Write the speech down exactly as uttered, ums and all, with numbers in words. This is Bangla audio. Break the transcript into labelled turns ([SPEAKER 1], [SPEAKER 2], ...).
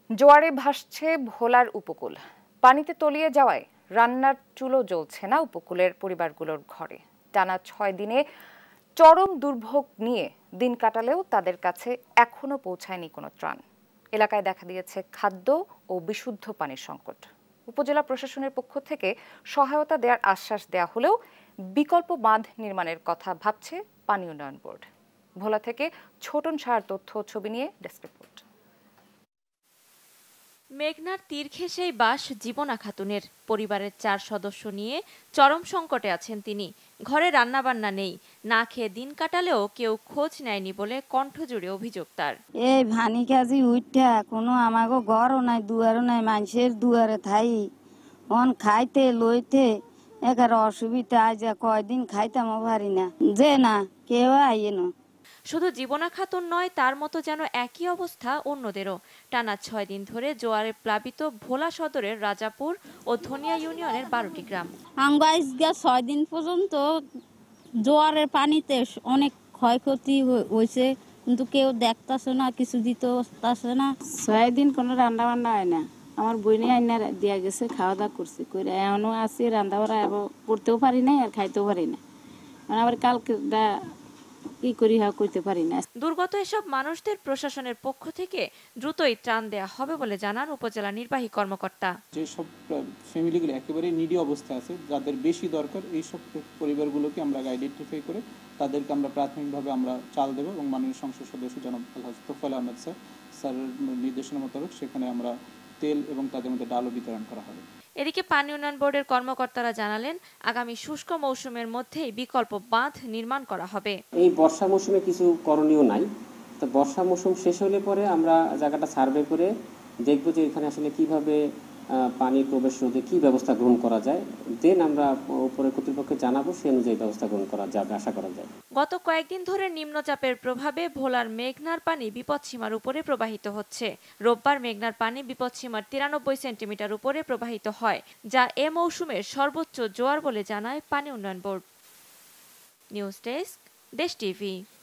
[SPEAKER 1] জোয়ারে ভাসছে ভোলার উপকূল। পানিতে তলিয়ে যাওয়ায় রান্নার চুলো জ্বলছে না উপকূলের পরিবারগুলোর ঘরে। টানা ছয় দিনে চরম দুর্ভোগ নিয়ে দিন কাটালেও তাদের কাছে এখনো পৌঁছায়নি কোনো ত্রাণ। এলাকায় দেখা দিয়েছে খাদ্য ও বিশুদ্ধ পানির সংকট। উপজেলা প্রশাসনের পক্ষ থেকে সহায়তা দেওয়ার আশ্বাস দেওয়া হলেও বিকল্প বাঁধ নির্মাণের কথা ভাবছে পানি উন্নয়ন বোর্ড। ভোলা থেকে ছোটন সাহার তথ্য ছবি নিয়ে ডেস্ক রিপোর্ট।
[SPEAKER 2] মেঘনার তীর ঘেঁষেই বাস জীবনা খাতুনের। পরিবারের চার সদস্য নিয়ে চরম সংকটে আছেন তিনি। ঘরে রান্নাবান্না নেই, না খেয়ে দিন কাটালেও কেউ খোঁজ নেয়নি বলে কণ্ঠ জুড়ে অভিযোগ তার।
[SPEAKER 3] এই ভানি কাজি উঠা কোনো আমাগো ঘরও নাই, দুয়ারও নাই, মানুষের দুয়ারে থাই অন খাইতে লইতে একার অসুবিধা। আজ কয়দিন খাইতামও পারি না, যে না কেউ আইয়ে না।
[SPEAKER 2] শুধু জীবনা খাতুন নয়, তার মতো যেন একই অবস্থা অন্যদেরও। টানা ছয় দিন ধরে জোয়ারে প্লাবিত ভোলা সদরের রাজাপুর ও ধনিয়া ইউনিয়নের বারোটি গ্রাম।
[SPEAKER 4] আঙ্গাইজ গা ছয় দিন পর্যন্ত জোয়ারের পানিতে অনেক ক্ষয়ক্ষতি হয়েছে, কিন্তু কেউ দেখতেছে না, কিছু দিতেছে না।
[SPEAKER 3] ছয় দিন কোনো রান্না বান্না হয় না। আমার বইনে আইনা দিয়া গেছে, খাওয়া দাওয়া করছি করে এমনও আছি, রান্না বাড়া করতেও পারি না আর খাইতেও পারি না। মানে আবার কালকে কি করি হা করতে পারি না।
[SPEAKER 2] দুর্গত এসব মানুষদের প্রশাসনের পক্ষ থেকে দ্রুতই ত্রাণ দেয়া হবে বলে জানান উপজেলা নির্বাহী কর্মকর্তা।
[SPEAKER 5] যেসব ফ্যামিলিগুলো একেবারে নিডি অবস্থা আছে, যাদের বেশি দরকার, এই সব পরিবারগুলোকে আমরা আইডেন্টিফাই করে তাদেরকে আমরা প্রাথমিকভাবে আমরা চাল দেবো এবং মাননীয় সংসদ সদস্য জনাব আলহাজ তোফায়েল আহমেদ স্যার স্যারের নির্দেশনা মোতাবেক সেখানে আমরা তেল এবং তাদের মধ্যে ডালও বিতরণ করা হবে।
[SPEAKER 2] এদিকে পানি উন্নয়ন বোর্ডের কর্মকর্তারা জানালেন, আগামী শুষ্ক মৌসুমের মধ্যেই বিকল্প বাঁধ নির্মাণ করা হবে।
[SPEAKER 6] এই বর্ষা মৌসুমে কিছু করণীয় নাই, তো বর্ষা মৌসুম শেষ হলে পরে আমরা জায়গাটা সার্ভে করে দেখব যে এখানে আসলে কিভাবে পানি প্রবেশ রোধে কি ব্যবস্থা গ্রহণ করা যায়। দেন আমরা উপরে কর্তৃপক্ষকে জানাবো, সেই অনুযায়ী ব্যবস্থা গ্রহণ করা যাবে আশা করা যায়।
[SPEAKER 2] গত কয়েকদিন ধরে নিম্নচাপের প্রভাবে ভোলার মেঘনার পানি বিপদসীমার উপরে প্রবাহিত হচ্ছে। রোববার মেঘনার পানি বিপদসীমার তিরানব্বই সেন্টিমিটার উপরে প্রবাহিত হয়, যা এ মৌসুমের সর্বোচ্চ জোয়ার বলে জানায় পানি উন্নয়ন board. News desk, Desh TV.